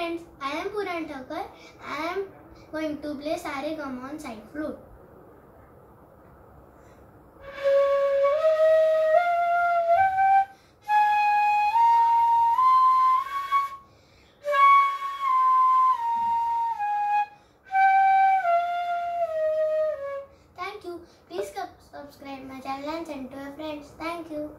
friends, I am Puraan Thakker. I am going to play Sare Gama on side flute. Thank you. Please subscribe my channel and send to your friends. Thank you.